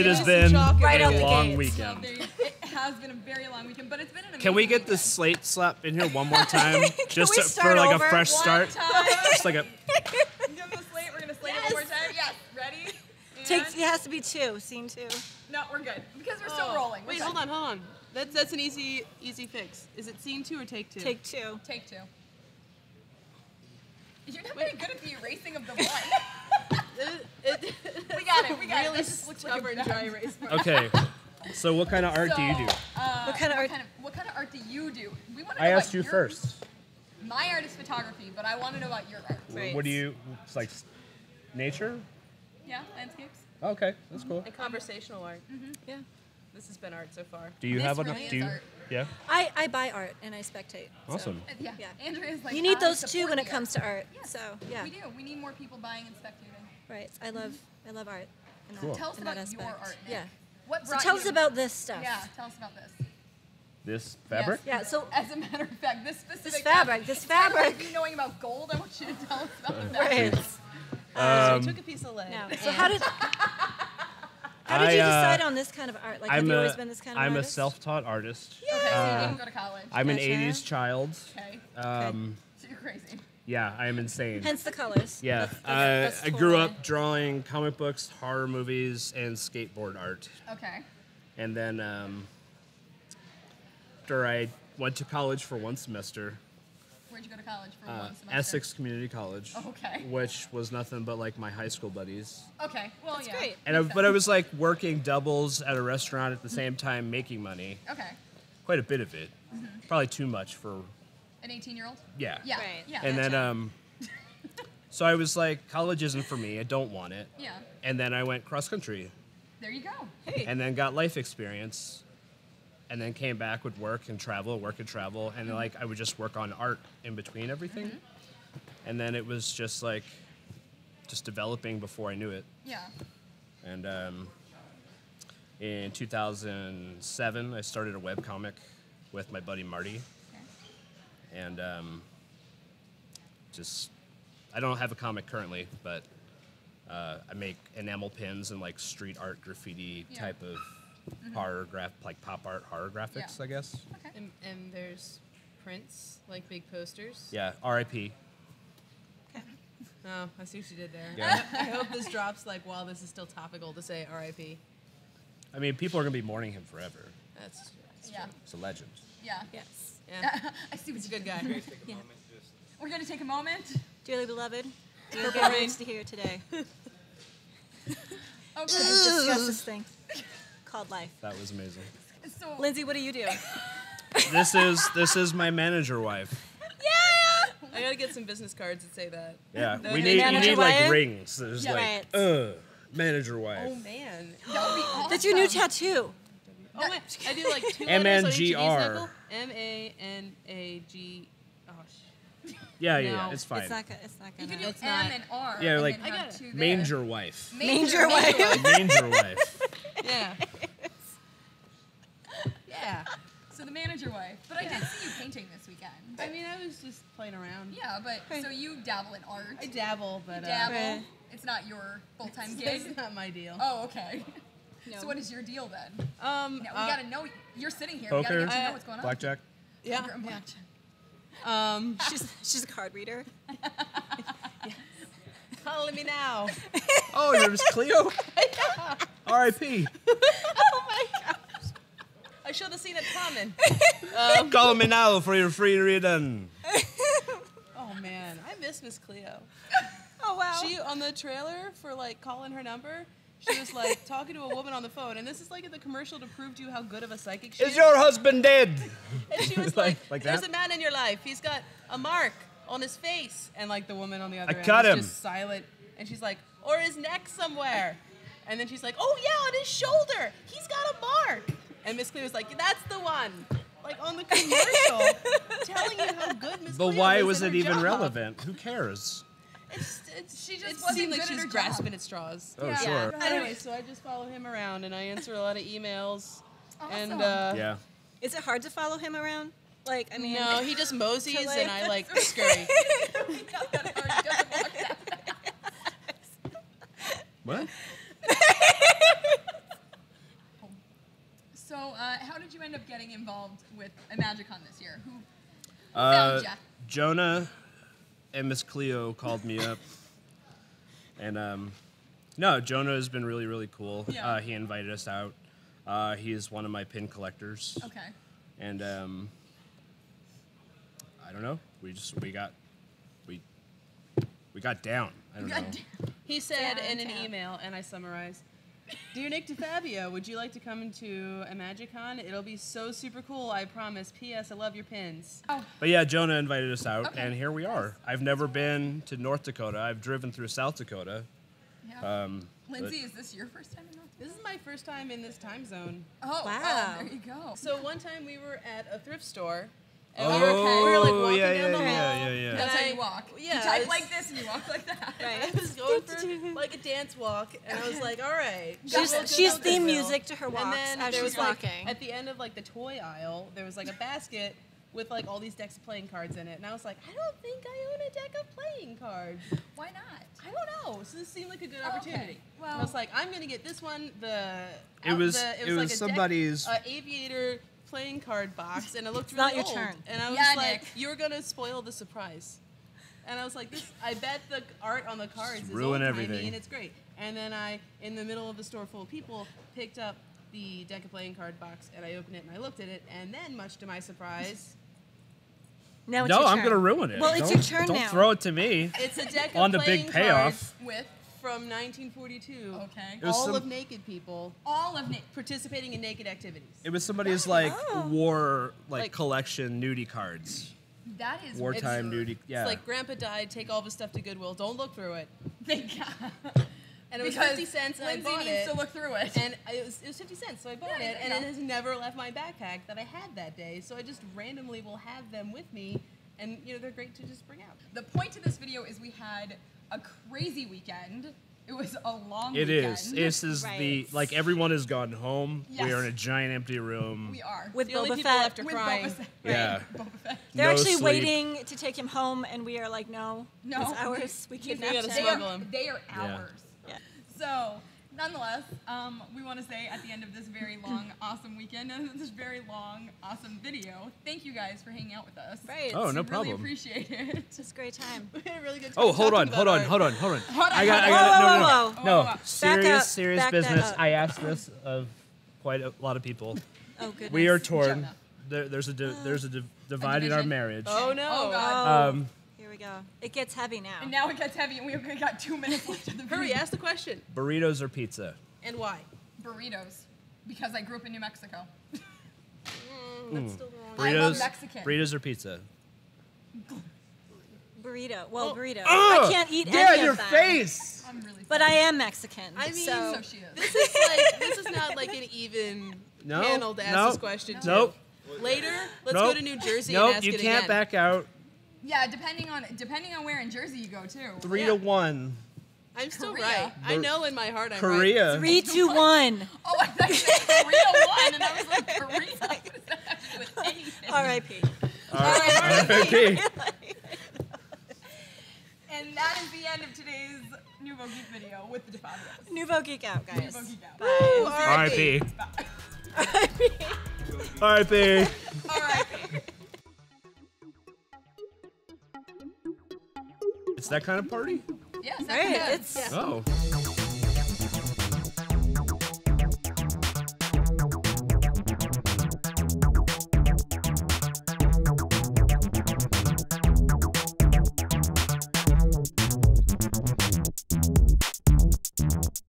It has been Right out a the long gates. weekend. It has been a very long weekend, but it's been an amazing Can we get the weekend. slate slap in here one more time? Just we for start like over? a fresh One start. time. Just like a. Give the slate. We're gonna slate it one more time. Yes. Ready? And It has to be 2, scene 2. no, we're good because we're still rolling. We're Wait, good. hold on. That's an easy fix. Is it scene 2 or take 2? Take 2. Take 2. You're not very good at the erasing of the one. We got it. We got it. Really That just looks like a stubborn bad- dry erase. Okay. So what kind of art do you do? What kind of art? What kind of art do you do? We want to I know asked about you yours. first. My art is photography, but I want to know about your art. Right. What do you? It's like nature. Yeah, landscapes. Okay, that's cool. And conversational art. Yeah. This has been art so far. Do you This have really enough? is Do you? art. Yeah. I buy art and I spectate. so- Awesome. Yeah. Yeah. Andrea's like. You need I those too support when the it comes to art. Yes, So yeah. We do. We need more people buying and spectating. Right. I love art. In Cool. that, Tell us in about that your aspect. art, Nick. Yeah. What So brought tell you us to- about this stuff. Yeah, tell us about this. This fabric. Yes. Yeah. So As a matter of fact, this specific fabric, this Instead of, like, fabric. you knowing about gold, I want you to tell us about that. right. So I took a piece of lead. Now, so how did you decide on this kind of art? Like, have I'm you a always been this kind of I'm a artist? self-taught artist. Okay, so you didn't go to college. I'm an Gotcha. 80s child. Okay, So you're crazy. yeah, I am insane. Hence the colors. Yeah, That's I grew totally- up drawing comic books, horror movies, and skateboard art. Okay. And then after I went to college for one semester, Where'd you go to college for one semester? Essex Community College, Okay. which was nothing but like my high school buddies. Okay, well, yeah. great. And but I was like working doubles at a restaurant at the same time, making money. Okay, Quite a bit of it, probably too much for an 18-year-old? yeah. Yeah, Right. yeah. And gotcha. then so I was like, college isn't for me. I don't want it. Yeah, And then I went cross country, there you go. and then got life experience, and then came back, would work and travel, and like I would just work on art in between everything, and then it was just like just developing before I knew it. Yeah. And in 2007, I started a webcomic with my buddy Marty, Okay. and just I don't have a comic currently, but I make enamel pins and like street art graffiti Yeah. type of horror like pop art horror graphics, Yeah. I guess. Okay. And there's prints, like big posters. Yeah, R.I.P. Oh, I see what you did there. Yeah. I hope this drops like while this is still topical to say R.I.P. I mean, people are gonna be mourning him forever. That's Yeah. It's a legend. Yeah. Yes. yeah. I see what He's a you good did. guy. We're gonna take a moment. Dearly beloved, Dear hope Lorraine. everyone's to hear today. Okay. Discuss this thing called life. That was amazing. So Lindsay, what do you do? This is my manager wife. I gotta get some business cards that say that. Yeah, The we need you manager need like wife? rings. There's Yeah. like Right. manager wife. Oh man. that would be awesome. That's your new tattoo. Oh wait, I do like 2 letters on each of these MNGR. knuckle. M-A-N-A-G. Oh sh. Yeah, yeah, No, yeah. It's fine. It's not. It's not You gonna. could do It's M not. and R. Yeah, and like- then I have got it. two there. Manger wife. Manger wife. Manger wife. Yeah. Yeah. So the manager wife. But I did see you painting this weekend. I mean, I was just playing around. Yeah, but so you dabble in art. I dabble, but dabble. Right. It's not your full-time It's gig. not my deal. Oh, okay. No. So what is your deal then? Um, We gotta know. You're sitting here. Poker, We gotta get to know what's going on. blackjack. yeah. Poker and blackjack. She's a card reader. Calling me now. Oh, you're Miss Cleo. R.I.P. I should have seen it coming. Call me now for your free reading. Oh man, I miss Miss Cleo. Oh wow. She on the trailer for like calling her number. She was like talking to a woman on the phone, and this is like in the commercial to prove to you how good of a psychic she is. Is your husband dead? And she was like, Like "There's that? a man in your life. He's got a mark on his face." And like the woman on the other end cut was him. just silent, and she's like, "Or his neck somewhere." And then she's like, "Oh yeah, on his shoulder. He's got a mark." And Miss Cleo was like, "That's the one." Like on the commercial, telling you how good Miss But Cleo why is was at it her even job. relevant? Who cares? She just It wasn't seemed like good at she's her grasping job. at straws. Oh, Yeah. sure. Anyway, so I just follow him around and I answer a lot of emails. And Awesome. Yeah. Is it hard to follow him around? Like, I mean. no, he just moseys like- and I like scurry. Not that hard, he doesn't walk that fast. What? Found ya. Jonah and Miss Cleo called me up, and no, Jonah has been really, really cool. Yeah. He invited us out. He is one of my pin collectors. Okay. And I don't know. We got down. I don't know. He said in an Downtown. email, and I summarize, "Dear Nick DeFabio, would you like to come into a MagicCon? It'll be so super cool, I promise. P.S. I love your pins." But yeah, Jonah invited us out, Okay. and here we are. I've never been to North Dakota. I've driven through South Dakota. Yeah. But- Lindsay, is this your first time in North This is my first time in this time zone. Oh, Wow. there you go. So one time we were at a thrift store. And Oh, we were like walking yeah, down the yeah, hall. yeah, yeah. That's how and you walk. Yeah, You type it's- like this and you walk like that. Right. I was going for like a dance walk, and I was like, "All right." She's theme music to her walks And then as there she's was like, walking. at the end of like the toy aisle, there was like a basket with like all these decks of playing cards in it, and I was like, "I don't think I own a deck of playing cards." Why not? I don't know. So this seemed like a good Okay. opportunity. Well- And I was like, "I'm gonna get this one." It was like was a somebody's. aviator playing card box, and it looked It's really not your old. turn. And I was Yeah, like, Nick. "You're gonna spoil the surprise." And I was like, I bet the art on the cards is ruin old-timey everything. and it's great. And then I, in the middle of the store full of people, picked up the deck of playing card box, and I opened it and I looked at it, and then, much to my surprise, Now it's No, your I'm turn. gonna ruin it. Well, it's Don't- your turn Don't now. throw it to me. it's a deck On of the big playing payoff. cards With from 1942. okay. It was All some- of naked people All of Nick. participating in naked activities. It was somebody's like Oh. war Like- collection nudie cards. That is Wartime weird. nudie. Yeah. It's like Grandpa died, take all of his stuff to Goodwill, don't look through it. Thank God. And it was Because 50 cents, and Lindsay I bought needs it. to look through it. And it was 50 cents, so I bought Yeah, it, and yeah. it has never left my backpack that I had that day. So I just randomly will have them with me, and they're great to just bring out. The point to this video is we had a crazy weekend. It was a long It weekend. is. This is the Right. like everyone has gone home. Yes. We are in a giant empty room. We are. With The only Boba people Fett. left are With crying. Boba Fett. Yeah. Boba Fett. They're No actually sleep. waiting to take him home, and we are like, no, No. it's ours. We We kidnapped gotta him. They smuggle are, him. they are ours. Yeah. So, nonetheless, we want to say at the end of this very long, awesome weekend and this very long, awesome video, thank you guys for hanging out with us. Right. Oh, no We problem. really appreciate it. It's a great time. We had a really good time Oh, hold on, talking hold about on, art. hold on, hold on. Hold on, I got, Whoa, no, whoa, whoa. no, Whoa. serious, Back up, serious back that business. up. I asked this of quite a lot of people. Oh, goodness. We are torn. Jonah. There's a divide in our division? marriage. Oh, no. Oh, God. Oh, here we go. It gets heavy now. And now it gets heavy, and we've got 2 minutes left of the video. Hurry, ask the question. Burritos or pizza? And why? Burritos, because I grew up in New Mexico. That's still the wrong I love Burritos, Mexican. burritos or pizza? Burrito. Well, burrito. Ugh! I can't eat Yeah, any your of them. face. I'm really But I am Mexican. I mean, so so she is. This is not like an even No, panel to ask no, this question to. Nope. Later, let's Nope. go to New Jersey Nope, and ask you it can't again. back out. Yeah, depending on where in Jersey you go too. 3-1. I'm still Korea. right. I know in my heart I'm right. Korea. 3, 2, 1. Oh, I thought you said Korea won, and I was like, Korea? What does that have to do with anything? R.I.P. R.I.P. And that is the end of today's Nouveau Geek video with the DeFabios. Nouveau Geek Out, guys. Nouveau Geek Out. Bye. R.I.P. R.I.P. R.I.P. All right. It's that kind of party? Yes, that's Right, good. it's Oh.